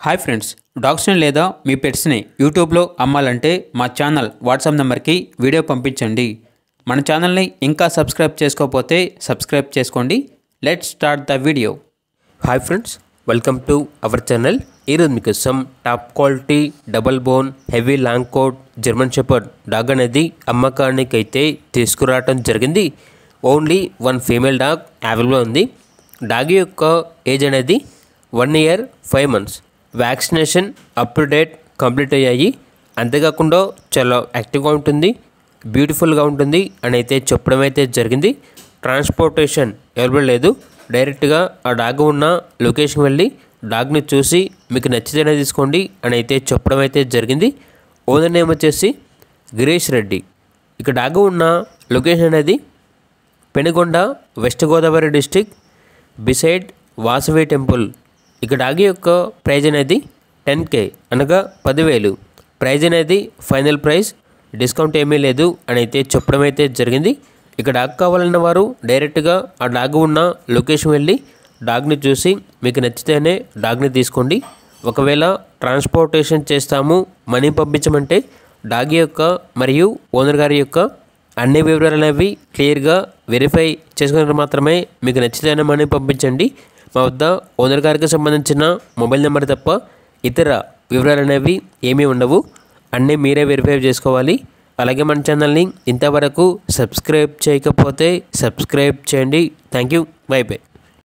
Hi friends, డాగ్స్ని లేదా మీ పెట్స్ని యూట్యూబ్లో అమ్మాలంటే మా ఛానల్ వాట్సాప్ నెంబర్కి వీడియో పంపించండి. మన ఛానల్ని ఇంకా సబ్స్క్రైబ్ చేసుకోకపోతే సబ్స్క్రైబ్ చేసుకోండి. Let's start the video. Hi friends, welcome to our channel. ఈరోజు మీకోసం top quality double bone heavy long coat German shepherd dog అనేది అమ్మకానికి అయితే తీసుకురావడం జరిగింది. Only one female dog available ఉంది. డాగ్ యొక్క ఏజ్ అనేది 1 year 5 months. Vaccination up to date complete అయ్యాయి. అంతేకాకుండా చాలా యాక్టివ్గా ఉంటుంది, బ్యూటిఫుల్గా ఉంటుంది అని అయితే చెప్పడం అయితే జరిగింది. ట్రాన్స్పోర్టేషన్ అవైలబుల్ లేదు. డైరెక్ట్గా ఆ డాగ్ ఉన్న లొకేషన్కి వెళ్ళి డాగ్ని చూసి మీకు నచ్చితేనే తీసుకోండి అని అయితే చెప్పడం అయితే జరిగింది. ఓనర్ నేమ్ వచ్చేసి గిరీష్ రెడ్డి. ఇక డాగ్ ఉన్న లొకేషన్ అనేది Penugonda, west Godavari district, beside Vasavi temple. ఇక డాగ్ యొక్క ప్రైజ్ అనేది 10K అనగా 10,000. ప్రైజ్ అనేది ఫైనల్ ప్రైస్, డిస్కౌంట్ ఏమీ లేదు అని అయితే చెప్పడం అయితే జరిగింది. ఇక డాగ్ కావాలన్న వారు డైరెక్ట్గా ఆ డాగ్ ఉన్న లొకేషన్ వెళ్ళి డాగ్ని చూసి మీకు నచ్చితేనే డాగ్ని తీసుకోండి. ఒకవేళ ట్రాన్స్పోర్టేషన్ చేస్తాము, మనీ పంపించమంటే డాగ్ యొక్క మరియు ఓనర్ గారి యొక్క అన్ని వివరాలు అనేవి క్లియర్గా వెరిఫై చేసుకుని మాత్రమే మీకు నచ్చితేనే మనీ పంపించండి. మా వద్ద ఓనర్ గారికి సంబంధించిన మొబైల్ నెంబర్ తప్ప ఇతర వివరాలు అనేవి ఏమీ ఉండవు. అన్నీ మీరే వెరిఫై చేసుకోవాలి. అలాగే మన ఛానల్ని ఇంతవరకు సబ్స్క్రైబ్ చేయకపోతే సబ్స్క్రైబ్ చేయండి. Thank you. Bye by.